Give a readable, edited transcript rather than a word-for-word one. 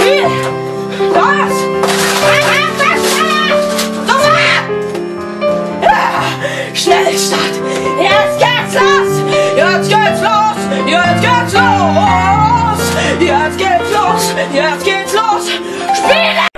Spiel! Los! Schnellstart! Jetzt geht's los! Jetzt geht's los! Jetzt geht's los! Jetzt geht's los! Jetzt geht's los! Spiele!